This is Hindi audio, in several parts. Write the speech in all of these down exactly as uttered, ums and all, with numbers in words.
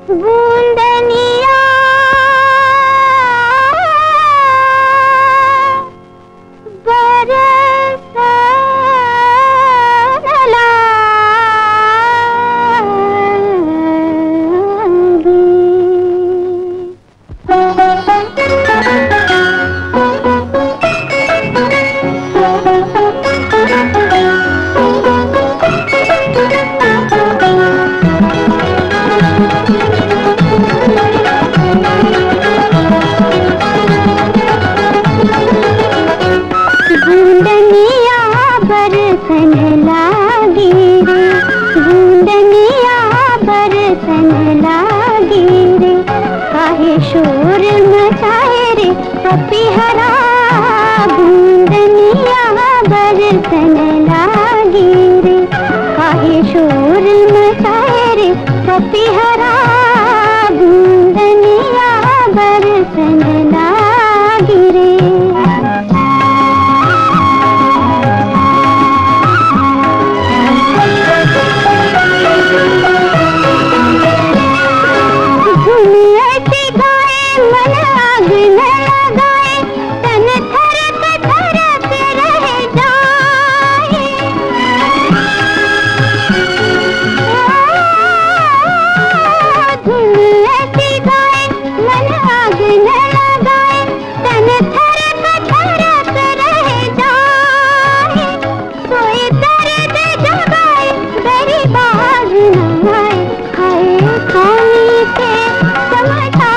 बूंदनिया बरसन लागी रे, बूंदनिया बरसन लागी रे, काहे शोर मचाए रे पपीहरा। बूंदनिया बरसन लागी रे, काहे शोर मचाए रे पपीहरा। बूंदनिया बरसन लागी रे। मन आग न लगाए, तन थरक थरक रह जाए। धुन ऐसी गाए, मन आग न लगाए, तन थरक थरक रह जाए। कोई दर्द जगाए, मेरी बाज न आए, हाय खाई के समझा।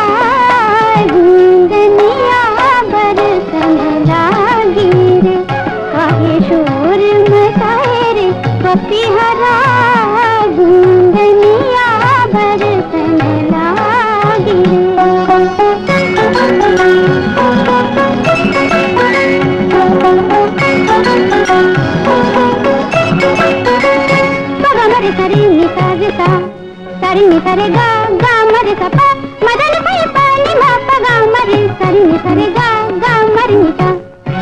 बूंदनिया बरसन लागी रे, काहे शोर मचाए रे पपीहरा। बूंदनिया बरसन लागी रे। मरे सरी निसा गिसा, सरी निसा रे गा, गा मरे सा पा, मदन भाई पानी मा पा गा मरे सरी निसा रे गा, गा मरे निसा।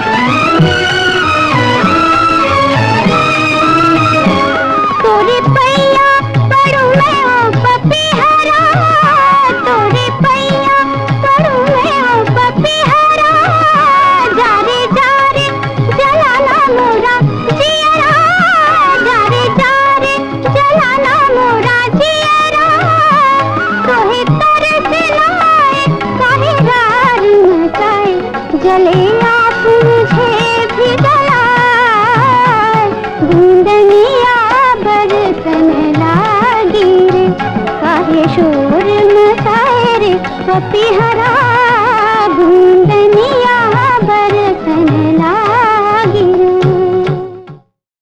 तोरे पैया पड़ू मैं ओ पपीहरा, तोरे पैया पड़ू मैं ओ पपीहरा। जारे जारे जलाना मोरा जियरा, जारे जारे जलाना मोरा जियरा। तोहे तरस लाए, काहे रार मचाए, जले आप मुझे भी जलाए। बूंदनिया बरसन लागी रे, काहे शोर मचाए रे पपीहरा।